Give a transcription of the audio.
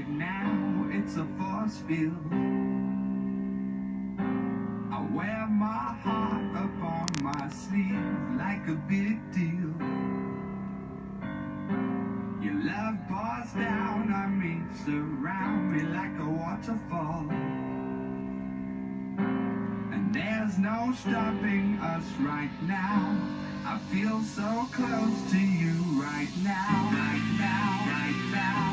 right now, it's a force field. I wear my heart upon my sleeve like a big deal. Your love pours down on me, surround me like a waterfall. And there's no stopping us right now. I feel so close to you right now, right now, right now.